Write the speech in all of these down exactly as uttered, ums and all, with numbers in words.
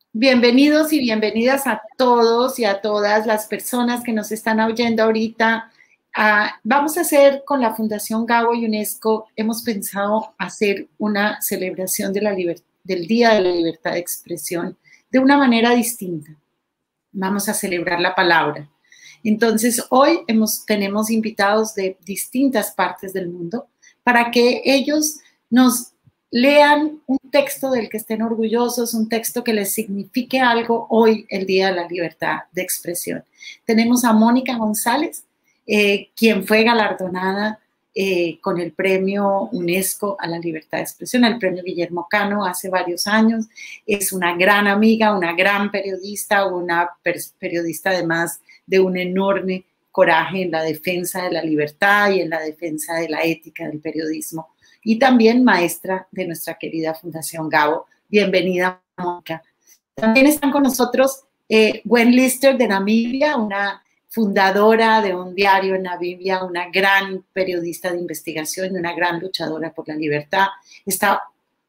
Bienvenidos y bienvenidas a todos y a todas las personas que nos están oyendo ahorita. Uh, vamos a hacer con la Fundación Gabo y UNESCO, hemos pensado hacer una celebración de la del Día de la Libertad de Expresión de una manera distinta. Vamos a celebrar la palabra. Entonces, hoy hemos, tenemos invitados de distintas partes del mundo para que ellos nos lean un texto del que estén orgullosos, un texto que les signifique algo hoy, el Día de la Libertad de Expresión. Tenemos a Mónica González, eh, quien fue galardonada eh, con el premio UNESCO a la Libertad de Expresión, el premio Guillermo Cano hace varios años. Es una gran amiga, una gran periodista, una periodista además de un enorme coraje en la defensa de la libertad y en la defensa de la ética del periodismo. Y también maestra de nuestra querida Fundación Gabo. Bienvenida, Mónica. También están con nosotros eh, Gwen Lister de Namibia, una fundadora de un diario en Namibia, una gran periodista de investigación y una gran luchadora por la libertad. Está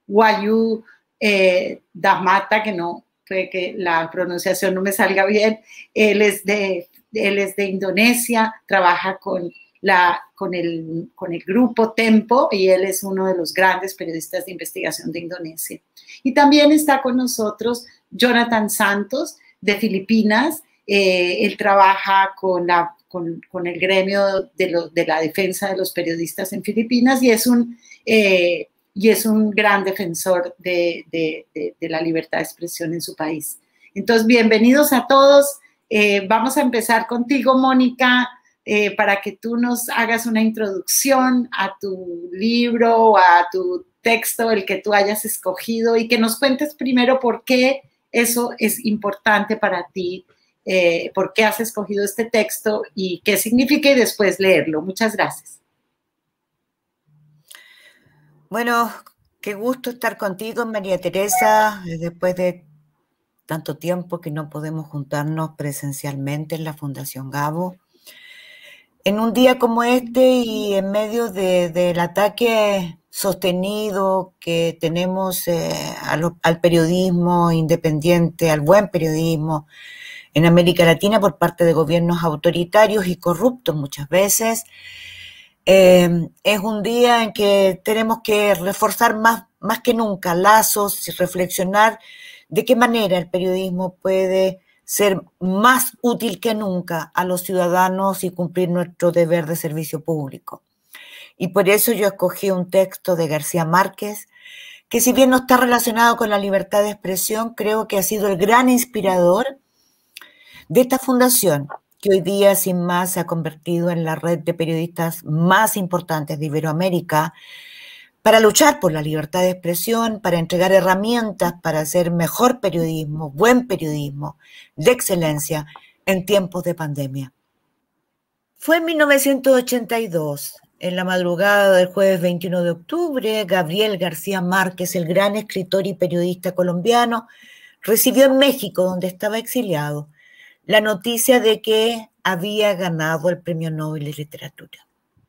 Wayu eh, Damata, que no, que la pronunciación no me salga bien. Él es de, él es de Indonesia, trabaja con La, con, el, con el grupo Tempo y él es uno de los grandes periodistas de investigación de Indonesia. Y también está con nosotros Jonathan Santos de Filipinas. Eh, él trabaja con, la, con, con el gremio de, lo, de la defensa de los periodistas en Filipinas y es un, eh, y es un gran defensor de, de, de, de la libertad de expresión en su país. Entonces, bienvenidos a todos. Eh, vamos a empezar contigo, Mónica. Eh, para que tú nos hagas una introducción a tu libro, a tu texto, el que tú hayas escogido, y que nos cuentes primero por qué eso es importante para ti, eh, por qué has escogido este texto y qué significa, y después leerlo. Muchas gracias. Bueno, qué gusto estar contigo, María Teresa, después de tanto tiempo que no podemos juntarnos presencialmente en la Fundación Gabo. En un día como este y en medio de, del ataque sostenido que tenemos eh, a lo, al periodismo independiente, al buen periodismo en América Latina por parte de gobiernos autoritarios y corruptos muchas veces, eh, es un día en que tenemos que reforzar más, más que nunca lazos y reflexionar de qué manera el periodismo puede ser más útil que nunca a los ciudadanos y cumplir nuestro deber de servicio público. Y por eso yo escogí un texto de García Márquez, que si bien no está relacionado con la libertad de expresión, creo que ha sido el gran inspirador de esta fundación, que hoy día sin más se ha convertido en la red de periodistas más importantes de Iberoamérica, para luchar por la libertad de expresión, para entregar herramientas para hacer mejor periodismo, buen periodismo, de excelencia en tiempos de pandemia. Fue en mil novecientos ochenta y dos, en la madrugada del jueves veintiuno de octubre, Gabriel García Márquez, el gran escritor y periodista colombiano, recibió en México, donde estaba exiliado, la noticia de que había ganado el Premio Nobel de Literatura.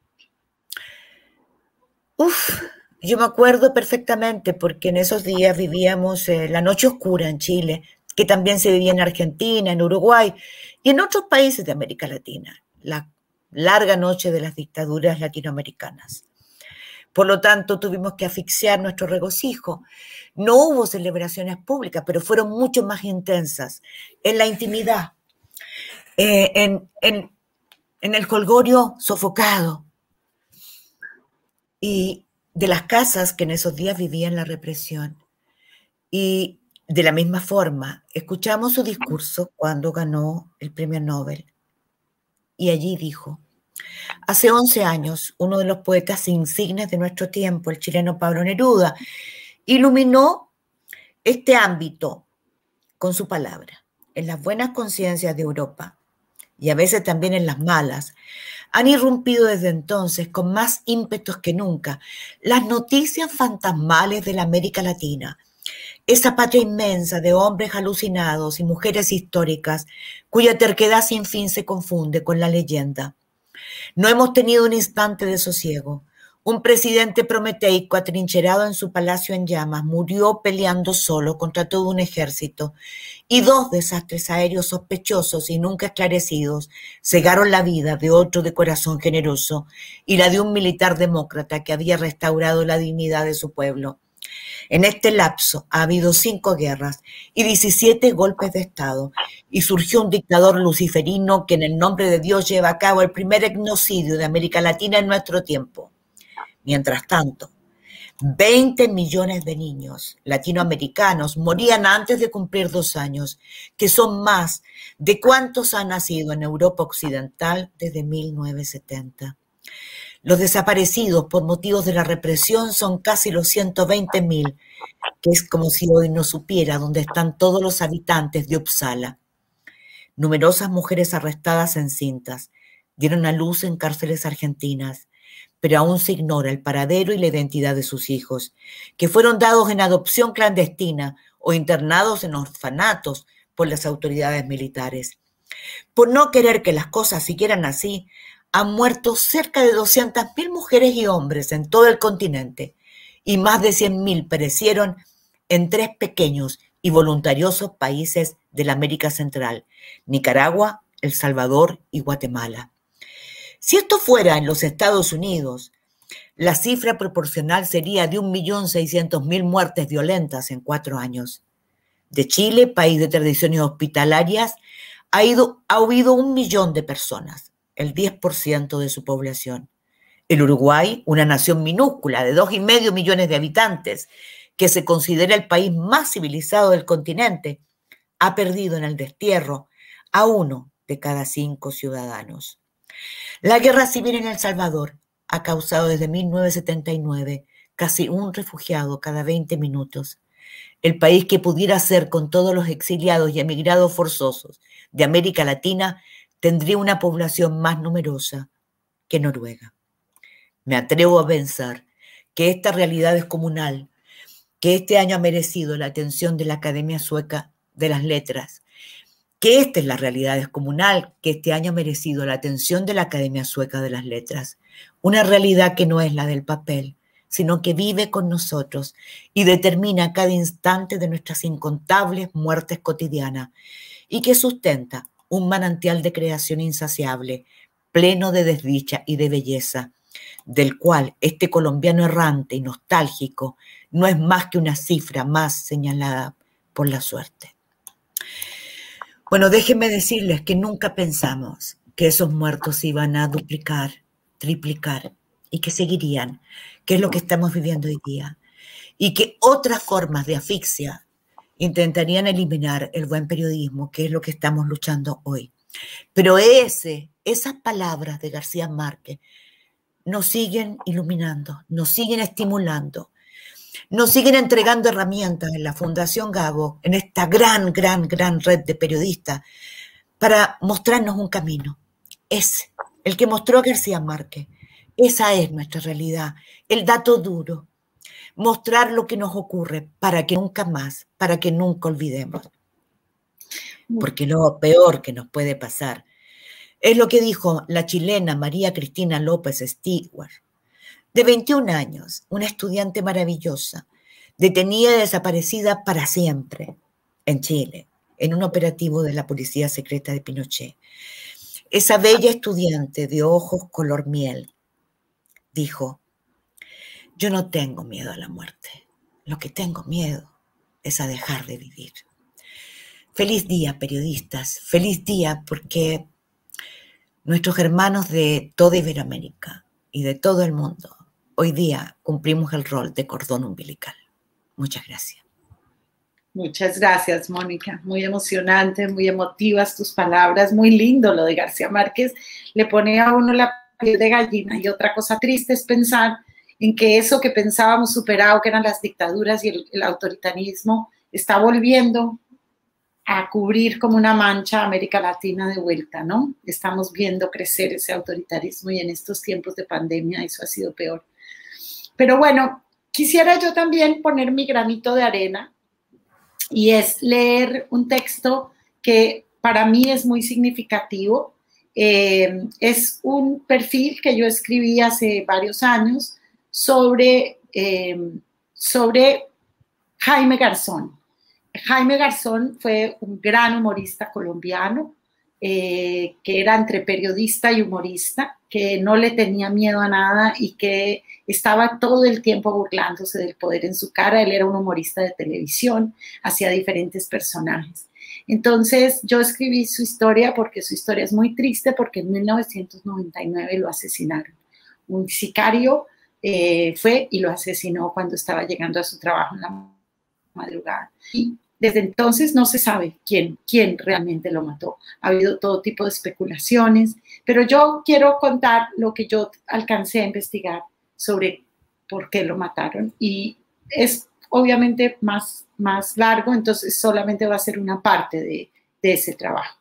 Uf, yo me acuerdo perfectamente porque en esos días vivíamos eh, la noche oscura en Chile, que también se vivía en Argentina, en Uruguay y en otros países de América Latina, la larga noche de las dictaduras latinoamericanas. Por lo tanto, tuvimos que asfixiar nuestro regocijo. No hubo celebraciones públicas, pero fueron mucho más intensas, en la intimidad, eh, en, en, en el jolgorio sofocado, y de las casas que en esos días vivían la represión. Y de la misma forma, escuchamos su discurso cuando ganó el Premio Nobel. Y allí dijo, hace once años, uno de los poetas insignes de nuestro tiempo, el chileno Pablo Neruda, iluminó este ámbito con su palabra. En las buenas conciencias de Europa, y a veces también en las malas, han irrumpido desde entonces con más ímpetus que nunca las noticias fantasmales de la América Latina, esa patria inmensa de hombres alucinados y mujeres históricas cuya terquedad sin fin se confunde con la leyenda. No hemos tenido un instante de sosiego, Un presidente prometeico atrincherado en su palacio en llamas murió peleando solo contra todo un ejército, y dos desastres aéreos sospechosos y nunca esclarecidos cegaron la vida de otro de corazón generoso y la de un militar demócrata que había restaurado la dignidad de su pueblo. En este lapso ha habido cinco guerras y diecisiete golpes de Estado, y surgió un dictador luciferino que en el nombre de Dios lleva a cabo el primer etnocidio de América Latina en nuestro tiempo. Mientras tanto, veinte millones de niños latinoamericanos morían antes de cumplir dos años, que son más de cuántos han nacido en Europa Occidental desde mil novecientos setenta. Los desaparecidos por motivos de la represión son casi los ciento veinte mil, que es como si hoy no supiera dónde están todos los habitantes de Uppsala. Numerosas mujeres arrestadas en cintas dieron a luz en cárceles argentinas, pero aún se ignora el paradero y la identidad de sus hijos, que fueron dados en adopción clandestina o internados en orfanatos por las autoridades militares. Por no querer que las cosas siguieran así, han muerto cerca de doscientas mil mujeres y hombres en todo el continente, y más de cien mil perecieron en tres pequeños y voluntariosos países de la América Central: Nicaragua, El Salvador y Guatemala. Si esto fuera en los Estados Unidos, la cifra proporcional sería de un millón seiscientos mil muertes violentas en cuatro años. De Chile, país de tradiciones hospitalarias, ha, ido, ha huido un millón de personas, el diez por ciento de su población. El Uruguay, una nación minúscula de dos y medio millones de habitantes, que se considera el país más civilizado del continente, ha perdido en el destierro a uno de cada cinco ciudadanos. La guerra civil en El Salvador ha causado desde mil novecientos setenta y nueve casi un refugiado cada veinte minutos. El país que pudiera ser, con todos los exiliados y emigrados forzosos de América Latina, tendría una población más numerosa que Noruega. Me atrevo a pensar que esta realidad descomunal, que este año ha merecido la atención de la Academia Sueca de las Letras, que esta es la realidad descomunal que este año ha merecido la atención de la Academia Sueca de las Letras, una realidad que no es la del papel, sino que vive con nosotros y determina cada instante de nuestras incontables muertes cotidianas, y que sustenta un manantial de creación insaciable, pleno de desdicha y de belleza, del cual este colombiano errante y nostálgico no es más que una cifra más señalada por la suerte. Bueno, déjenme decirles que nunca pensamos que esos muertos iban a duplicar, triplicar, y que seguirían, que es lo que estamos viviendo hoy día, y que otras formas de asfixia intentarían eliminar el buen periodismo, que es lo que estamos luchando hoy. Pero ese, esas palabras de García Márquez nos siguen iluminando, nos siguen estimulando, nos siguen entregando herramientas en la Fundación Gabo, en esta gran, gran, gran red de periodistas, para mostrarnos un camino. Ese, el que mostró García Márquez. Esa es nuestra realidad, el dato duro. Mostrar lo que nos ocurre para que nunca más, para que nunca olvidemos. Porque lo peor que nos puede pasar es lo que dijo la chilena María Cristina López Stewart, de veintiún años, una estudiante maravillosa, detenida y desaparecida para siempre en Chile, en un operativo de la Policía Secreta de Pinochet. Esa bella estudiante de ojos color miel dijo: yo no tengo miedo a la muerte, lo que tengo miedo es a dejar de vivir. Feliz día, periodistas, feliz día, porque nuestros hermanos de toda Iberoamérica y de todo el mundo hoy día cumplimos el rol de cordón umbilical. Muchas gracias. Muchas gracias, Mónica. Muy emocionante, muy emotivas tus palabras, muy lindo lo de García Márquez. Le pone a uno la piel de gallina, y otra cosa triste es pensar en que eso que pensábamos superado, que eran las dictaduras y el, el autoritarismo, está volviendo a cubrir como una mancha a América Latina de vuelta, ¿no? Estamos viendo crecer ese autoritarismo, y en estos tiempos de pandemia eso ha sido peor. Pero bueno, quisiera yo también poner mi granito de arena, y es leer un texto que para mí es muy significativo. Eh, es un perfil que yo escribí hace varios años sobre, eh, sobre Jaime Garzón. Jaime Garzón fue un gran humorista colombiano, eh, que era entre periodista y humorista, que no le tenía miedo a nada y que estaba todo el tiempo burlándose del poder en su cara. Él era un humorista de televisión, hacía diferentes personajes. Entonces yo escribí su historia porque su historia es muy triste, porque en mil novecientos noventa y nueve lo asesinaron. Un sicario eh, fue y lo asesinó cuando estaba llegando a su trabajo en la madrugada. Y desde entonces no se sabe quién, quién realmente lo mató. Ha habido todo tipo de especulaciones, pero yo quiero contar lo que yo alcancé a investigar sobre por qué lo mataron. Y es obviamente más, más largo, entonces solamente va a ser una parte de, de ese trabajo.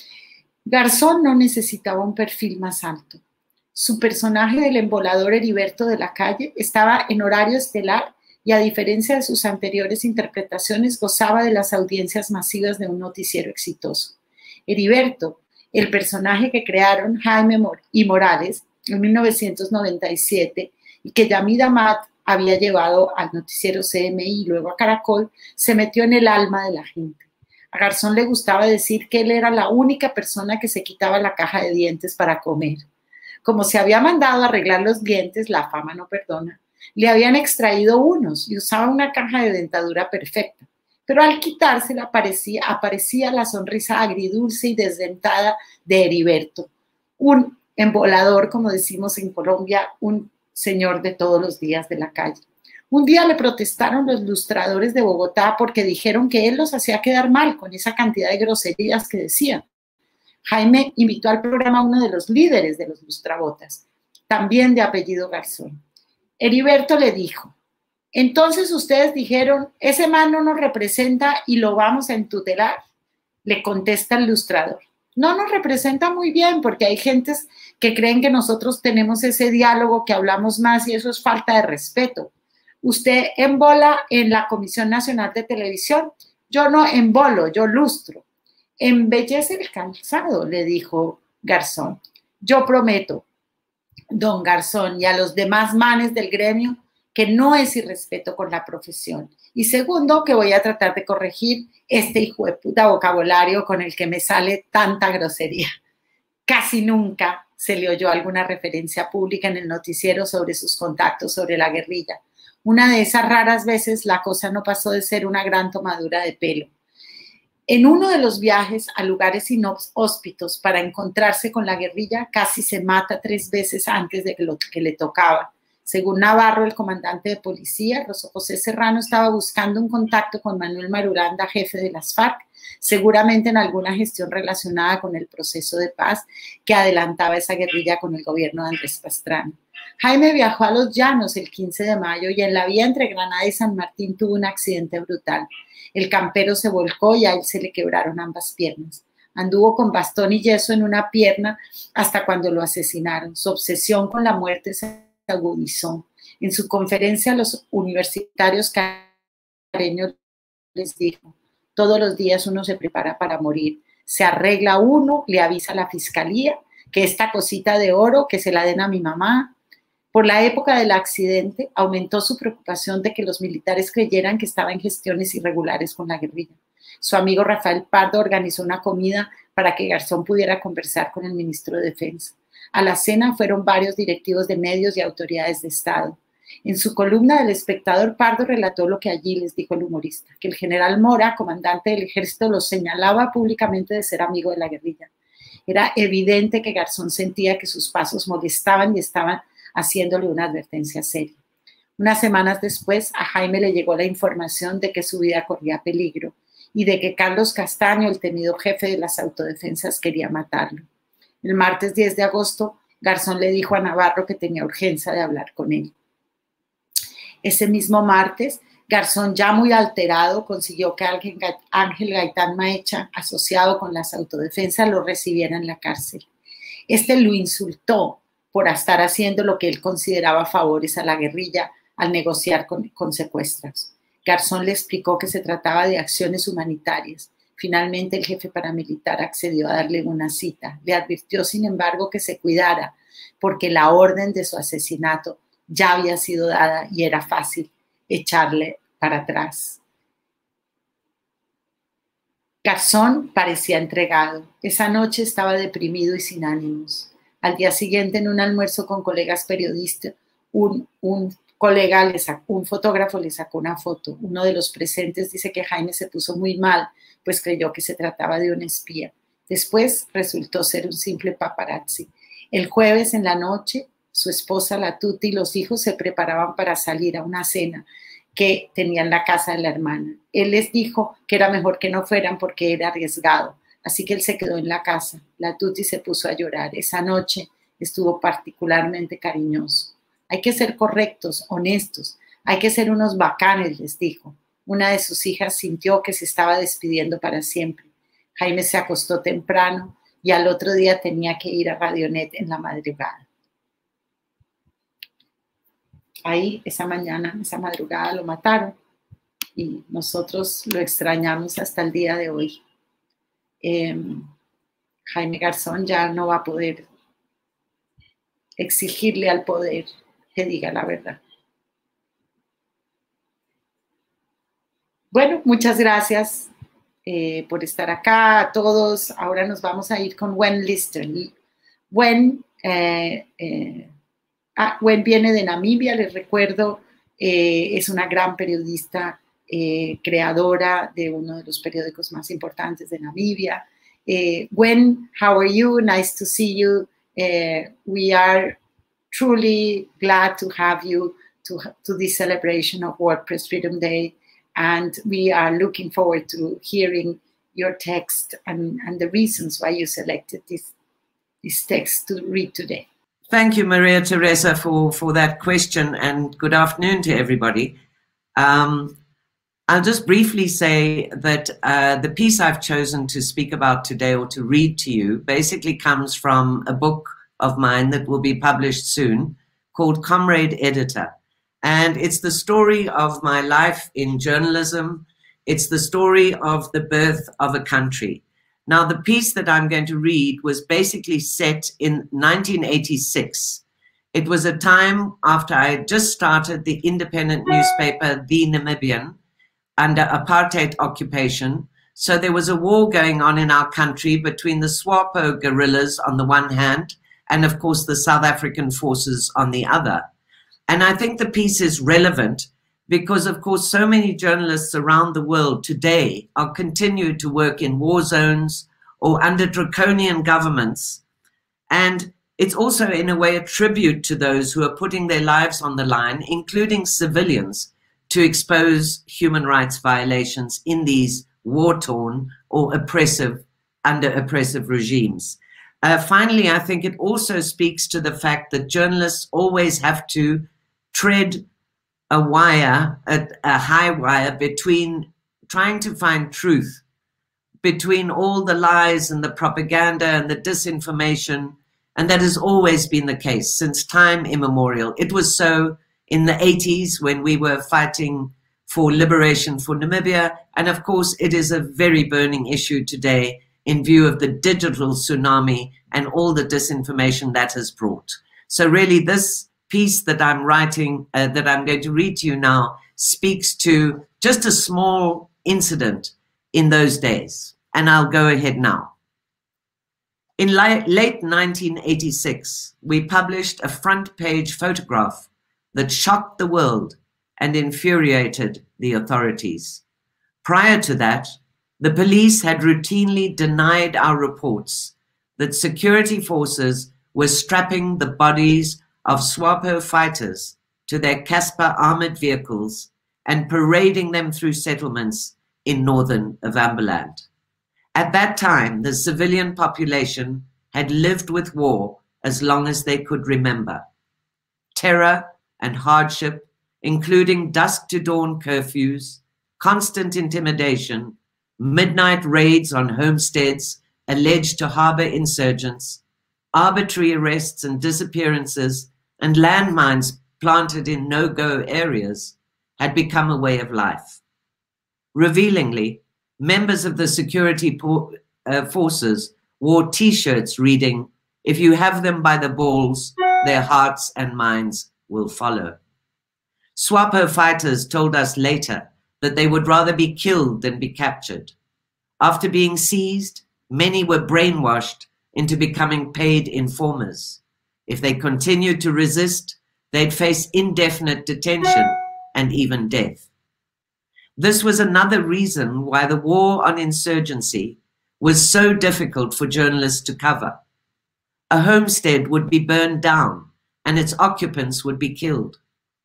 Garzón no necesitaba un perfil más alto. Su personaje del embolador Heriberto de la Calle estaba en horario estelar y, a diferencia de sus anteriores interpretaciones, gozaba de las audiencias masivas de un noticiero exitoso. Heriberto, el personaje que crearon Jaime y Morales en mil novecientos noventa y siete y que Yamid Amat había llevado al noticiero C M I y luego a Caracol, se metió en el alma de la gente. A Garzón le gustaba decir que él era la única persona que se quitaba la caja de dientes para comer. Como se había mandado a arreglar los dientes, la fama no perdona, le habían extraído unos y usaba una caja de dentadura perfecta. Pero al quitársela aparecía, aparecía la sonrisa agridulce y desdentada de Heriberto, un embolador, como decimos en Colombia, un señor de todos los días de la calle. Un día le protestaron los lustradores de Bogotá porque dijeron que él los hacía quedar mal con esa cantidad de groserías que decían. Jaime invitó al programa a uno de los líderes de los lustrabotas, también de apellido Garzón. Heriberto le dijo: entonces ustedes dijeron, ese man no nos representa y lo vamos a entutelar. Le contesta el lustrador: no nos representa muy bien, porque hay gentes que creen que nosotros tenemos ese diálogo, que hablamos más, y eso es falta de respeto. Usted embola en la Comisión Nacional de Televisión, yo no embolo, yo lustro. Embellece el calzado, le dijo Garzón. Yo prometo, don Garzón, y a los demás manes del gremio, que no es irrespeto con la profesión. Y segundo, que voy a tratar de corregir este hijo de puta vocabulario con el que me sale tanta grosería. Casi nunca se le oyó alguna referencia pública en el noticiero sobre sus contactos sobre la guerrilla. Una de esas raras veces la cosa no pasó de ser una gran tomadura de pelo. En uno de los viajes a lugares inhóspitos para encontrarse con la guerrilla, casi se mata tres veces antes de que lo que le tocaba. Según Navarro, el comandante de policía, José Serrano estaba buscando un contacto con Manuel Marulanda, jefe de las FARC, seguramente en alguna gestión relacionada con el proceso de paz que adelantaba esa guerrilla con el gobierno de Andrés Pastrana. Jaime viajó a Los Llanos el quince de mayo y en la vía entre Granada y San Martín tuvo un accidente brutal. El campero se volcó y a él se le quebraron ambas piernas. Anduvo con bastón y yeso en una pierna hasta cuando lo asesinaron. Su obsesión con la muerte se agudizó. En su conferencia a los universitarios careños les dijo: todos los días uno se prepara para morir. Se arregla uno, le avisa a la fiscalía que esta cosita de oro que se la den a mi mamá. Por la época del accidente, aumentó su preocupación de que los militares creyeran que estaba en gestiones irregulares con la guerrilla. Su amigo Rafael Pardo organizó una comida para que Garzón pudiera conversar con el ministro de Defensa. A la cena fueron varios directivos de medios y autoridades de Estado. En su columna del Espectador, Pardo relató lo que allí les dijo el humorista, que el general Mora, comandante del ejército, lo señalaba públicamente de ser amigo de la guerrilla. Era evidente que Garzón sentía que sus pasos molestaban y estaban haciéndole una advertencia seria. Unas semanas después, a Jaime le llegó la información de que su vida corría peligro y de que Carlos Castaño, el temido jefe de las autodefensas, quería matarlo. El martes diez de agosto, Garzón le dijo a Navarro que tenía urgencia de hablar con él. Ese mismo martes, Garzón, ya muy alterado, consiguió que Ángel Gaitán Maecha, asociado con las autodefensas, lo recibiera en la cárcel. Este lo insultó por estar haciendo lo que él consideraba favores a la guerrilla al negociar con, con secuestros. Garzón le explicó que se trataba de acciones humanitarias. Finalmente, el jefe paramilitar accedió a darle una cita. Le advirtió, sin embargo, que se cuidara, porque la orden de su asesinato ya había sido dada y era fácil echarle para atrás. Garzón parecía entregado. Esa noche estaba deprimido y sin ánimos. Al día siguiente, en un almuerzo con colegas periodistas, un, un colega, le sacó, un fotógrafo le sacó una foto. Uno de los presentes dice que Jaime se puso muy mal, pues creyó que se trataba de un espía. Después resultó ser un simple paparazzi. El jueves en la noche, su esposa, la Tuti, y los hijos se preparaban para salir a una cena que tenía en la casa de la hermana. Él les dijo que era mejor que no fueran porque era arriesgado, así que él se quedó en la casa. La Tuti se puso a llorar. Esa noche estuvo particularmente cariñoso. Hay que ser correctos, honestos, hay que ser unos bacanes, les dijo. Una de sus hijas sintió que se estaba despidiendo para siempre. Jaime se acostó temprano y al otro día tenía que ir a Radionet en la madrugada. Ahí, esa mañana, esa madrugada lo mataron y nosotros lo extrañamos hasta el día de hoy. Eh, Jaime Garzón ya no va a poder exigirle al poder que diga la verdad. Bueno, muchas gracias eh, por estar acá a todos. Ahora nos vamos a ir con Wen Lister. Wen... Eh, eh, Ah, Wen viene de Namibia, les recuerdo, eh, es una gran periodista, eh, creadora de uno de los periódicos más importantes de Namibia. Eh, Wen, how are you? Nice to see you. Uh, we are truly glad to have you to, to this celebration of WordPress Freedom Day, and we are looking forward to hearing your text and, and the reasons why you selected this, this text to read today. Thank you, Maria Teresa, for, for that question, and good afternoon to everybody. Um, I'll just briefly say that uh, the piece I've chosen to speak about today or to read to you basically comes from a book of mine that will be published soon called Comrade Editor. And it's the story of my life in journalism. It's the story of the birth of a country. Now, the piece that I'm going to read was basically set in nineteen eighty-six. It was a time after I had just started the independent newspaper, The Namibian, under apartheid occupation. So there was a war going on in our country between the SWAPO guerrillas on the one hand, and of course the South African forces on the other. And I think the piece is relevant because, of course, so many journalists around the world today are continued to work in war zones or under draconian governments. And it's also, in a way, a tribute to those who are putting their lives on the line, including civilians, to expose human rights violations in these war-torn or oppressive, under oppressive regimes. Uh, finally, I think it also speaks to the fact that journalists always have to tread a wire, a, a high wire between trying to find truth, between all the lies and the propaganda and the disinformation. And that has always been the case since time immemorial. It was so in the eighties when we were fighting for liberation for Namibia. And of course, it is a very burning issue today in view of the digital tsunami and all the disinformation that has brought. So really this piece that I'm writing, uh, that I'm going to read to you now, speaks to just a small incident in those days. And I'll go ahead now. In late nineteen eighty-six, we published a front page photograph that shocked the world and infuriated the authorities. Prior to that, the police had routinely denied our reports that security forces were strapping the bodies of SWAPO fighters to their Casper armored vehicles and parading them through settlements in northern Ovambaland. At that time, the civilian population had lived with war as long as they could remember. Terror and hardship, including dusk to dawn curfews, constant intimidation, midnight raids on homesteads alleged to harbor insurgents, arbitrary arrests and disappearances, and landmines planted in no-go areas had become a way of life. Revealingly, members of the security uh, forces wore T-shirts reading, "If you have them by the balls, their hearts and minds will follow. SWAPO fighters told us later that they would rather be killed than be captured. After being seized, many were brainwashed into becoming paid informers. If they continued to resist, they'd face indefinite detention and even death. This was another reason why the war on insurgency was so difficult for journalists to cover. A homestead would be burned down and its occupants would be killed.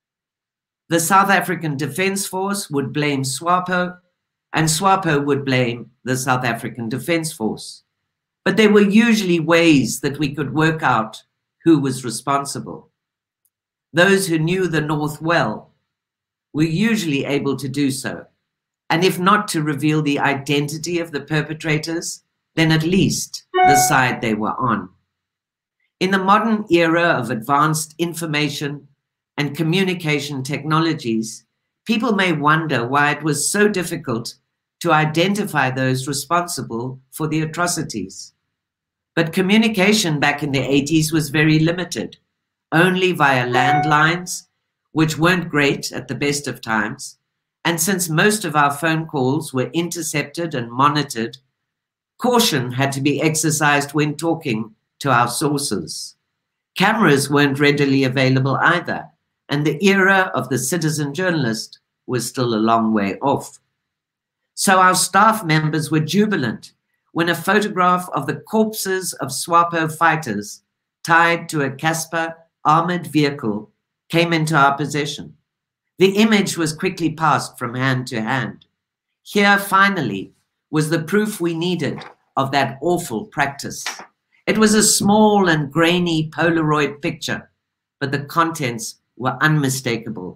The South African Defence Force would blame SWAPO, and SWAPO would blame the South African Defence Force. But there were usually ways that we could work out who was responsible. Those who knew the North well were usually able to do so, and if not to reveal the identity of the perpetrators, then at least the side they were on. In the modern era of advanced information and communication technologies, people may wonder why it was so difficult to identify those responsible for the atrocities. But communication back in the eighties was very limited, only via landlines, which weren't great at the best of times. And since most of our phone calls were intercepted and monitored, caution had to be exercised when talking to our sources. Cameras weren't readily available either, and the era of the citizen journalist was still a long way off. So our staff members were jubilant when a photograph of the corpses of SWAPO fighters tied to a Casper armored vehicle came into our possession. The image was quickly passed from hand to hand. Here, finally, was the proof we needed of that awful practice. It was a small and grainy Polaroid picture, but the contents were unmistakable.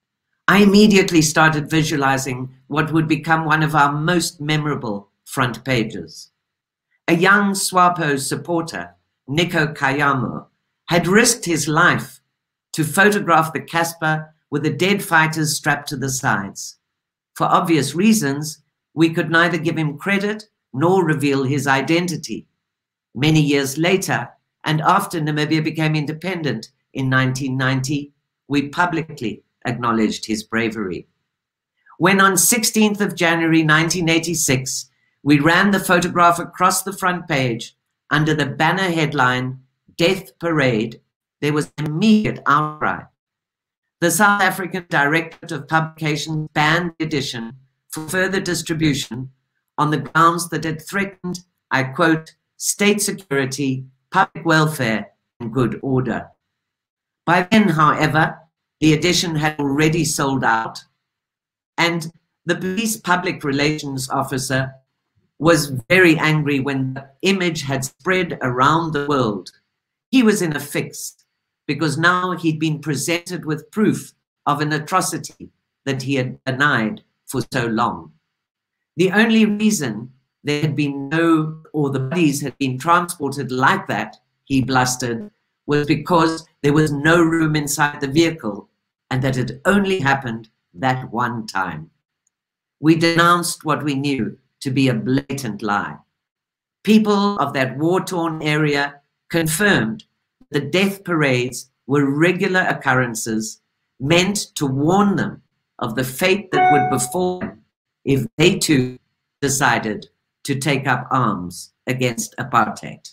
I immediately started visualizing what would become one of our most memorable front pages. A young SWAPO supporter, Nico Kayamo, had risked his life to photograph the Casper with the dead fighters strapped to the sides. For obvious reasons, we could neither give him credit nor reveal his identity. Many years later, and after Namibia became independent in nineteen ninety, we publicly acknowledged his bravery. When on sixteenth of January nineteen eighty-six, we ran the photograph across the front page under the banner headline, Death Parade, there was immediate outcry. The South African Directorate of Publication banned the edition for further distribution on the grounds that it threatened, I quote, state security, public welfare, and good order. By then, however, the edition had already sold out, and the police public relations officer was very angry when the image had spread around the world. He was in a fix because now he'd been presented with proof of an atrocity that he had denied for so long. The only reason there had been no, or the bodies had been transported like that, he blustered, was because there was no room inside the vehicle and that it only happened that one time. We denounced what we knew to be a blatant lie. People of that war-torn area confirmed the death parades were regular occurrences meant to warn them of the fate that would befall them if they too decided to take up arms against apartheid.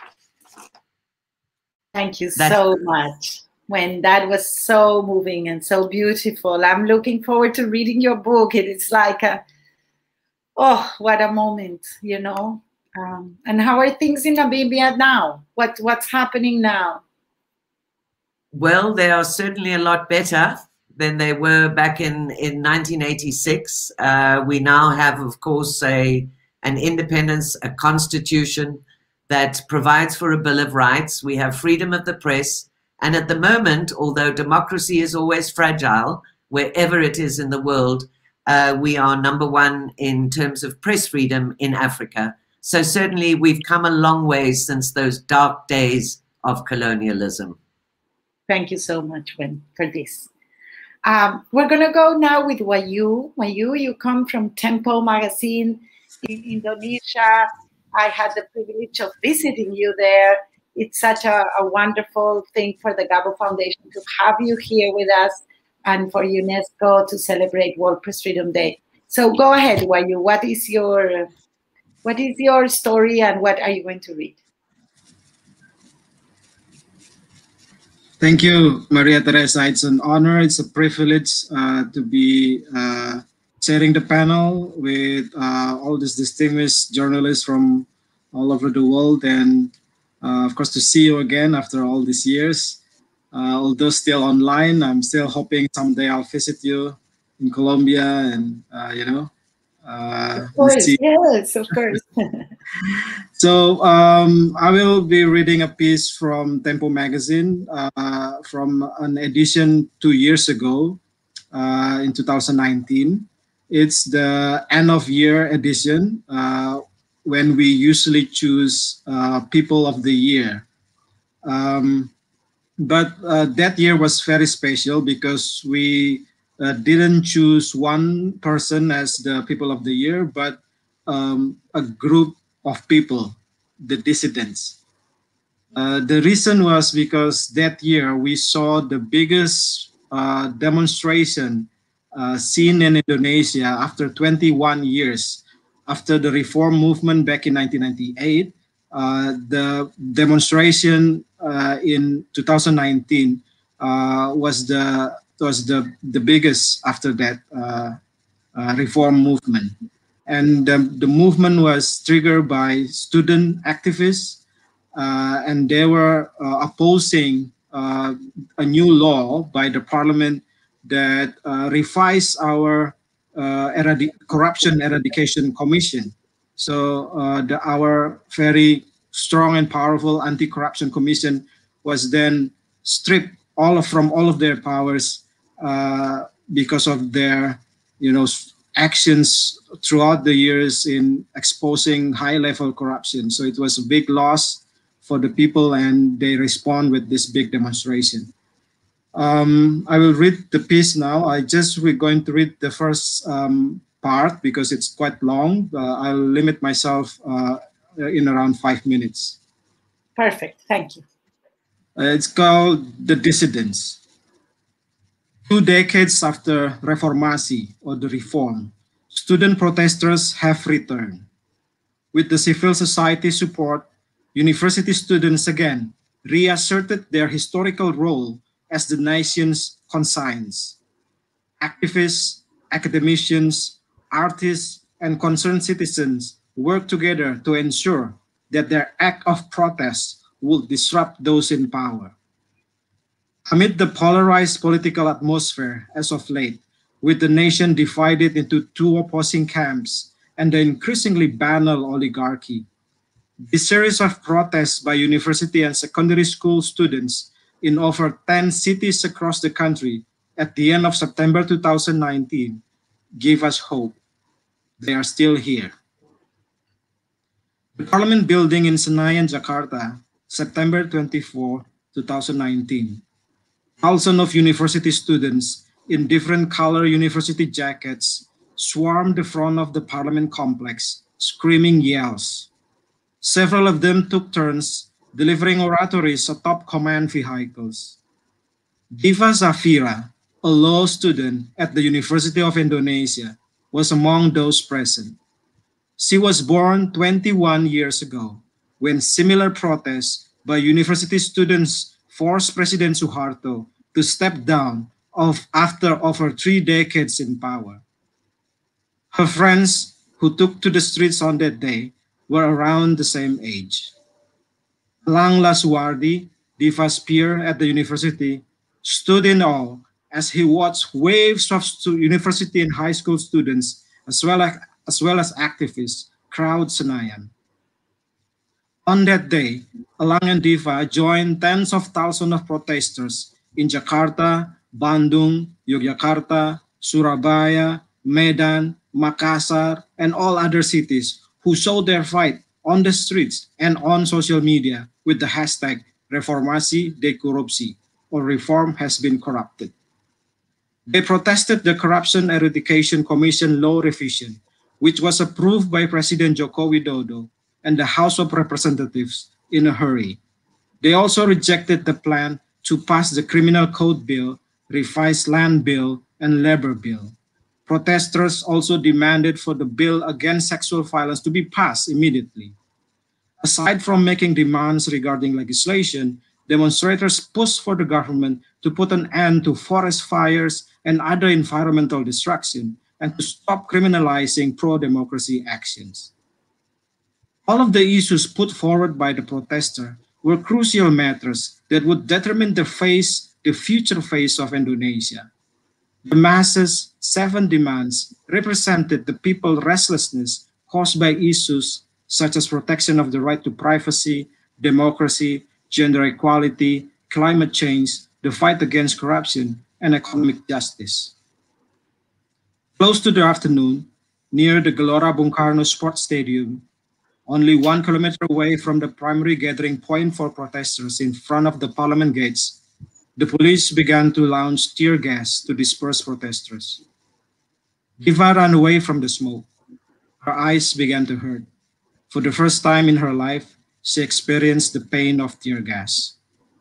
Thank you That's so much. When that was so moving and so beautiful. I'm looking forward to reading your book. It is like a, oh, what a moment, you know. Um, and how are things in Namibia now? What, what's happening now? Well, they are certainly a lot better than they were back in, in nineteen eighty-six. Uh, we now have, of course, a, an independence, a constitution that provides for a Bill of Rights. We have freedom of the press. And at the moment, although democracy is always fragile, wherever it is in the world, uh, we are number one in terms of press freedom in Africa. So certainly we've come a long way since those dark days of colonialism. Thank you so much, Wen, for this. Um, we're going to go now with Wahyu. Wahyu, you come from Tempo Magazine in Indonesia. I had the privilege of visiting you there. it's such a, a wonderful thing for the Gabo Foundation to have you here with us and for UNESCO to celebrate World Press Freedom Day. So go ahead, Wayu. What is your what is your story and what are you going to read? Thank you, Maria Teresa. It's an honor, it's a privilege uh, to be uh, sharing the panel with uh, all these distinguished journalists from all over the world, and uh, of course to see you again after all these years. Uh, although still online, I'm still hoping someday I'll visit you in Colombia, and uh, you know. Uh, of course, yes, of course. So um, I will be reading a piece from Tempo magazine uh, from an edition two years ago uh, in two thousand nineteen. It's the end of year edition uh, when we usually choose uh, people of the year. Um, But uh, that year was very special because we uh, didn't choose one person as the people of the year, but um, a group of people, the dissidents. Uh, the reason was because that year we saw the biggest uh, demonstration uh, seen in Indonesia after twenty-one years. After the reform movement back in nineteen ninety-eight, uh, the demonstration Uh, in two thousand nineteen uh, was the was the the biggest after that uh, uh, reform movement, and um, the movement was triggered by student activists, uh, and they were uh, opposing uh, a new law by the parliament that uh, revised our uh, eradi corruption eradication commission. So uh, the our very strong and powerful anti-corruption commission was then stripped all of, from all of their powers uh, because of their, you know, actions throughout the years in exposing high-level corruption. So it was a big loss for the people, and they respond with this big demonstration. Um, I will read the piece now. I just we're going to read the first um, part because it's quite long. Uh, I'll limit myself uh, in around five minutes. Perfect, thank you. Uh, it's called The Dissidents. Two decades after Reformasi, or the reform, student protesters have returned. With the civil society support, university students again reasserted their historical role as the nation's conscience. Activists, academicians, artists, and concerned citizens work together to ensure that their act of protest will disrupt those in power. Amid the polarized political atmosphere as of late, with the nation divided into two opposing camps and the increasingly banal oligarchy, this series of protests by university and secondary school students in over ten cities across the country at the end of September two thousand nineteen gave us hope. They are still here. The Parliament building in Senayan, Jakarta, September twenty-fourth, two thousand nineteen. Thousands of university students in different color university jackets swarmed the front of the Parliament complex, screaming yells. Several of them took turns delivering oratories atop command vehicles. Diva Zafira, a law student at the University of Indonesia, was among those present. She was born twenty-one years ago, when similar protests by university students forced President Suharto to step down of after over three decades in power. Her friends who took to the streets on that day were around the same age. Lang Laswardi, Diva's peer at the university, stood in awe as he watched waves of university and high school students, as well as as well as activists, crowd Senayan. On that day, Elang and Diva joined tens of thousands of protesters in Jakarta, Bandung, Yogyakarta, Surabaya, Medan, Makassar, and all other cities who showed their fight on the streets and on social media with the hashtag Reformasi de Korupsi, or Reform Has Been Corrupted. They protested the Corruption Eradication Commission law revision, which was approved by President Joko Widodo and the House of Representatives in a hurry. They also rejected the plan to pass the Criminal Code Bill, revised Land Bill, and Labor Bill. Protesters also demanded for the bill against sexual violence to be passed immediately. Aside from making demands regarding legislation, demonstrators pushed for the government to put an end to forest fires and other environmental destruction and to stop criminalizing pro-democracy actions. All of the issues put forward by the protester were crucial matters that would determine the face, the future face of Indonesia. The masses' seven demands represented the people's restlessness caused by issues such as protection of the right to privacy, democracy, gender equality, climate change, the fight against corruption, and economic justice. Close to the afternoon, near the Gelora Bung Karno Sports Stadium, only one kilometer away from the primary gathering point for protesters in front of the parliament gates, the police began to launch tear gas to disperse protesters. Diva ran away from the smoke. Her eyes began to hurt. For the first time in her life, she experienced the pain of tear gas.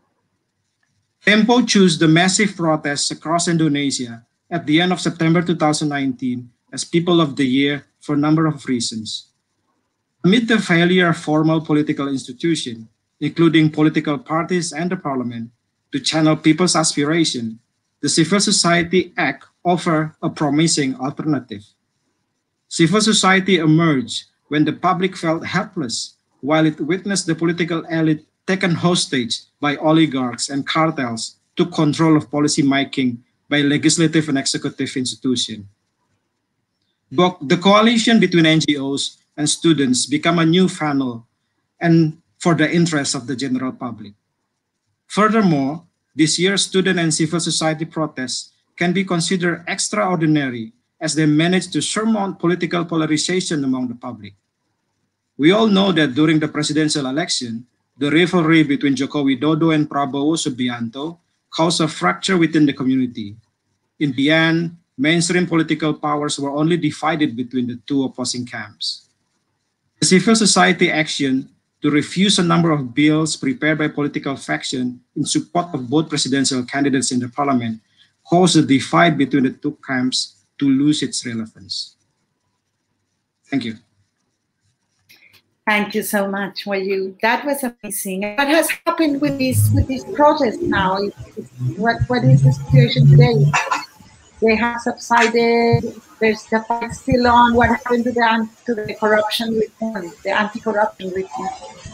Tempo chose the massive protests across Indonesia at the end of September two thousand nineteen as People of the Year for a number of reasons. Amid the failure of formal political institutions, including political parties and the parliament, to channel people's aspiration, the Civil Society Act offered a promising alternative. Civil society emerged when the public felt helpless while it witnessed the political elite taken hostage by oligarchs and cartels took control of policy making by legislative and executive institutions. The coalition between N G Os and students become a new funnel and for the interests of the general public. Furthermore, this year's student and civil society protests can be considered extraordinary as they managed to surmount political polarization among the public. We all know that during the presidential election, the rivalry between Joko Widodo and Prabowo Subianto caused a fracture within the community. In the end, mainstream political powers were only divided between the two opposing camps. The civil society action to refuse a number of bills prepared by political factions in support of both presidential candidates in the parliament caused the divide between the two camps to lose its relevance. Thank you. Thank you so much, Wayu. That was amazing. What has happened with this with this protest now? What what is the situation today? They have subsided. There's the fight still on. What happened to the to the corruption reform, the anti-corruption reform?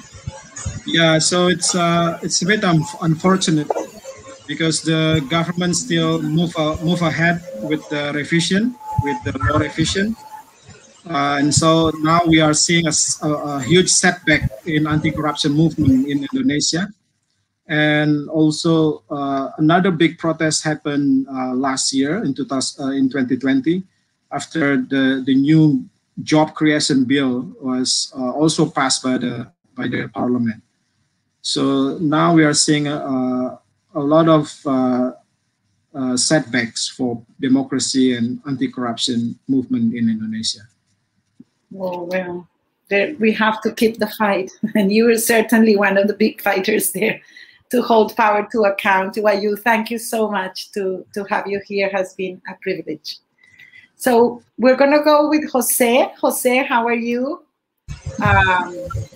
Yeah, so it's uh, it's a bit un unfortunate because the government still move uh, move ahead with the revision, with the law revision, uh, and so now we are seeing a, a, a huge setback in anti-corruption movement in Indonesia. And also uh, another big protest happened uh, last year in, two thousand, uh, in twenty twenty after the, the new job creation bill was uh, also passed by the, by the parliament. So now we are seeing a, a, a lot of uh, uh, setbacks for democracy and anti-corruption movement in Indonesia. Oh, well, there, we have to keep the fight. And you are certainly one of the big fighters there. To hold power to account. Wayu, thank you so much. To, to have you here has been a privilege. So we're going to go with Jose. Jose, how are you? Um,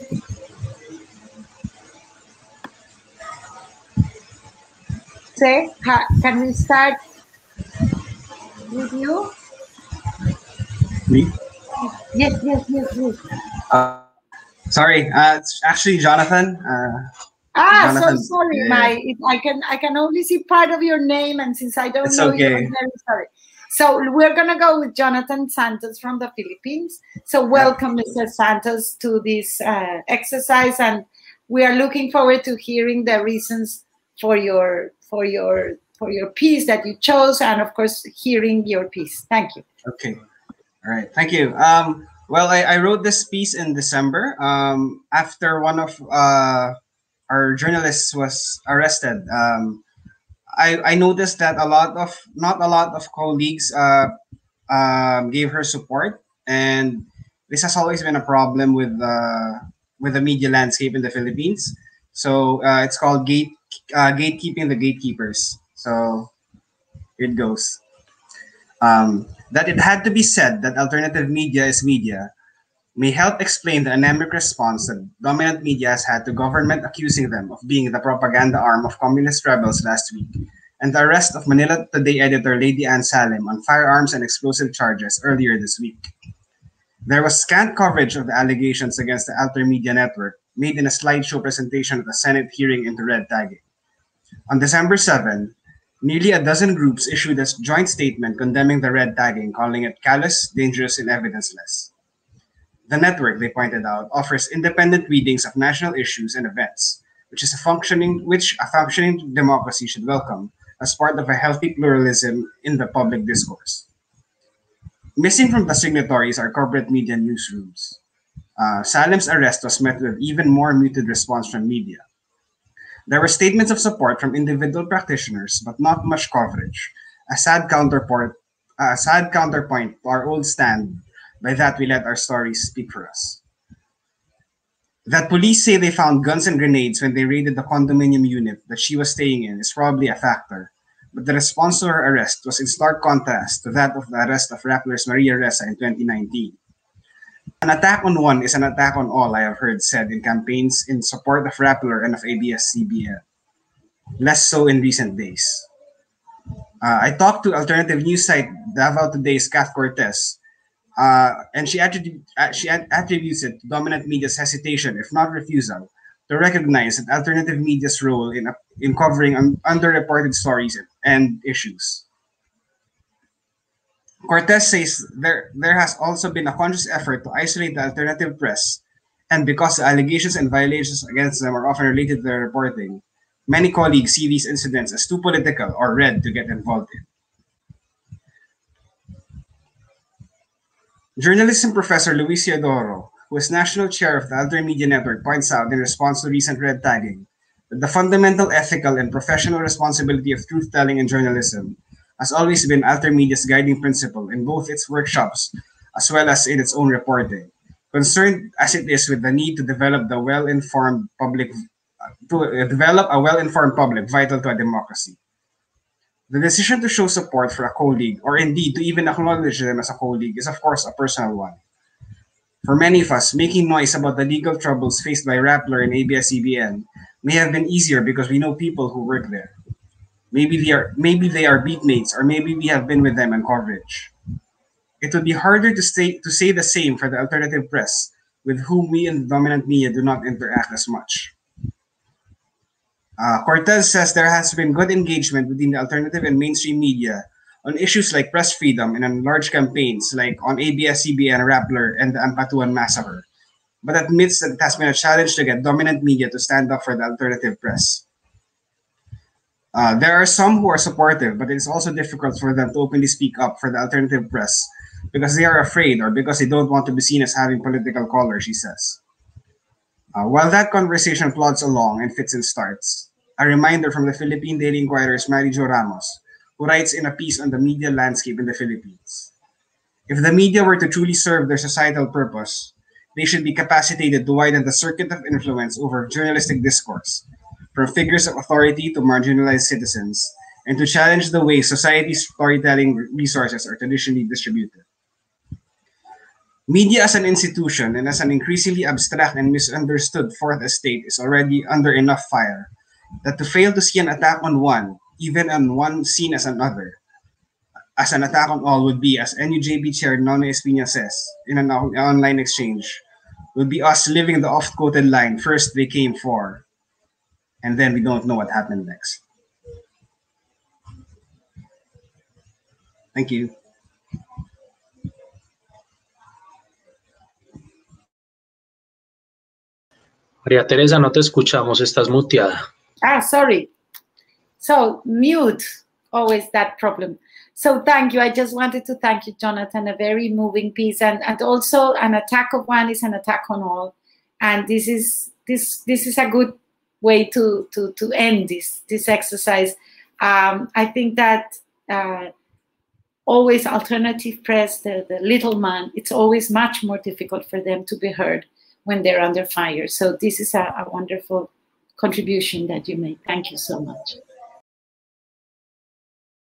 Jose, can we start with you? Me? Yes, yes, yes, yes. Uh, sorry, uh, it's actually Jonathan. Uh, Ah, Jonathan. so sorry, yeah. my I can I can only see part of your name, and since I don't it's know okay. you, I'm very sorry. So we're gonna go with Jonathan Santos from the Philippines. So welcome, Mister Santos, to this uh, exercise, and we are looking forward to hearing the reasons for your for your for your piece that you chose, and of course, hearing your piece. Thank you. Okay, all right, thank you. Um, well, I, I wrote this piece in December um, after one of uh, our journalists was arrested. Um, I, I noticed that a lot of, not a lot of colleagues uh, uh, gave her support, and this has always been a problem with uh, with the media landscape in the Philippines. So uh, it's called Gate uh, Gatekeeping the Gatekeepers. So here it goes. Um, that it had to be said that alternative media is media may help explain the anemic response that dominant media has had to government accusing them of being the propaganda arm of communist rebels last week, and the arrest of Manila Today editor Lady Ann Salim on firearms and explosive charges earlier this week. There was scant coverage of the allegations against the Alter Media Network made in a slideshow presentation at the Senate hearing into red tagging. On December seventh, nearly a dozen groups issued a joint statement condemning the red tagging, calling it callous, dangerous, and evidenceless. The network, they pointed out, offers independent readings of national issues and events, which is a functioning which a functioning democracy should welcome as part of a healthy pluralism in the public discourse. Missing from the signatories are corporate media newsrooms. Uh, Salim's arrest was met with even more muted response from media. There were statements of support from individual practitioners, but not much coverage. A sad counterpart, a sad counterpoint to our old stand. By that, we let our stories speak for us. That police say they found guns and grenades when they raided the condominium unit that she was staying in is probably a factor, but the response to her arrest was in stark contrast to that of the arrest of Rappler's Maria Ressa in twenty nineteen. An attack on one is an attack on all, I have heard said in campaigns in support of Rappler and of A B S C B N. Less so in recent days. Uh, I talked to alternative news site Davao Today's Kath Cortez, Uh, and she, attribute, uh, she attributes it to dominant media's hesitation, if not refusal, to recognize that alternative media's role in, uh, in covering un underreported stories and issues. Cortez says there, there has also been a conscious effort to isolate the alternative press, and because the allegations and violations against them are often related to their reporting, many colleagues see these incidents as too political or red to get involved in. Journalism professor Luis Teodoro, who is national chair of the Alter Media Network, points out in response to recent red tagging that the fundamental ethical and professional responsibility of truth-telling in journalism has always been Alter Media's guiding principle in both its workshops as well as in its own reporting, concerned as it is with the need to develop the well-informed public, to develop a well-informed public vital to a democracy. The decision to show support for a colleague, or indeed to even acknowledge them as a colleague, is of course a personal one. For many of us, making noise about the legal troubles faced by Rappler and A B S C B N may have been easier because we know people who work there. Maybe they are, maybe they are beatmates, or maybe we have been with them in coverage. It would be harder to, stay, to say the same for the alternative press, with whom we in the dominant media do not interact as much. Uh, Cortez says there has been good engagement between the alternative and mainstream media on issues like press freedom and on large campaigns like on A B S C B N, Rappler, and the Ampatuan Massacre, but admits that it has been a challenge to get dominant media to stand up for the alternative press. Uh, there are some who are supportive, but it is also difficult for them to openly speak up for the alternative press because they are afraid or because they don't want to be seen as having political color, she says. Uh, while that conversation plods along and fits in starts, a reminder from the Philippine Daily Inquirer's Mary Jo Ramos, who writes in a piece on the media landscape in the Philippines. If the media were to truly serve their societal purpose, they should be capacitated to widen the circuit of influence over journalistic discourse, from figures of authority to marginalized citizens, and to challenge the way society's storytelling resources are traditionally distributed. Media as an institution and as an increasingly abstract and misunderstood fourth estate is already under enough fire that to fail to see an attack on one, even on one seen as another, as an attack on all would be, as N U J B chair Nono Espina says in an online exchange, would be us living the oft-quoted line, first they came for, and then we don't know what happened next. Thank you. María Teresa, no te escuchamos, estás muteada. Ah, sorry. So, mute, always that problem. So thank you. I just wanted to thank you, Jonathan, a very moving piece. And, and also an attack of one is an attack on all. And this is this this is a good way to, to, to end this, this exercise. Um, I think that uh, always alternative press, the, the little man, it's always much more difficult for them to be heard when they're under fire. So this is a, a wonderful contribution that you made. Thank you so much.